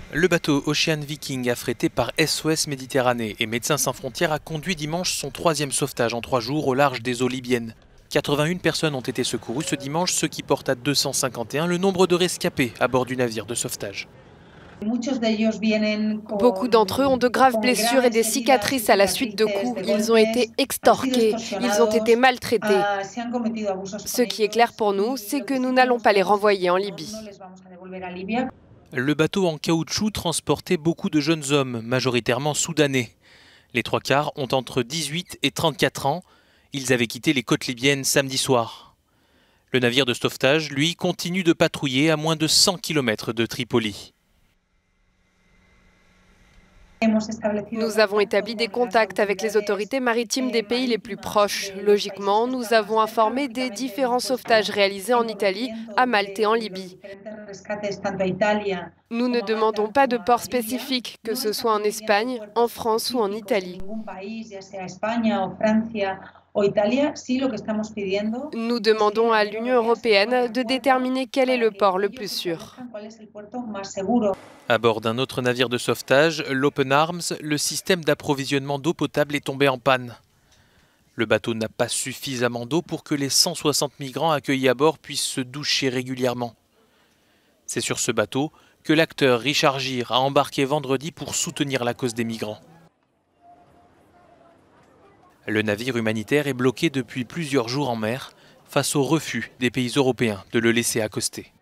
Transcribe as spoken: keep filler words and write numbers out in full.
Le bateau Ocean Viking affrété par S O S Méditerranée et Médecins sans frontières a conduit dimanche son troisième sauvetage en trois jours au large des eaux libyennes. quatre-vingt-une personnes ont été secourues ce dimanche, ce qui porte à deux cent cinquante et un le nombre de rescapés à bord du navire de sauvetage. Beaucoup d'entre eux ont de graves blessures et des cicatrices à la suite de coups. Ils ont été extorqués, ils ont été maltraités. Ce qui est clair pour nous, c'est que nous n'allons pas les renvoyer en Libye. Le bateau en caoutchouc transportait beaucoup de jeunes hommes, majoritairement soudanais. Les trois quarts ont entre dix-huit et trente-quatre ans. Ils avaient quitté les côtes libyennes samedi soir. Le navire de sauvetage, lui, continue de patrouiller à moins de cent kilomètres de Tripoli. Nous avons établi des contacts avec les autorités maritimes des pays les plus proches. Logiquement, nous avons informé des différents sauvetages réalisés en Italie, à Malte et en Libye. Nous ne demandons pas de port spécifique, que ce soit en Espagne, en France ou en Italie. Nous demandons à l'Union européenne de déterminer quel est le port le plus sûr. À bord d'un autre navire de sauvetage, l'Open Arms, le système d'approvisionnement d'eau potable est tombé en panne. Le bateau n'a pas suffisamment d'eau pour que les cent soixante migrants accueillis à bord puissent se doucher régulièrement. C'est sur ce bateau que l'acteur Richard Gere a embarqué vendredi pour soutenir la cause des migrants. Le navire humanitaire est bloqué depuis plusieurs jours en mer face au refus des pays européens de le laisser accoster.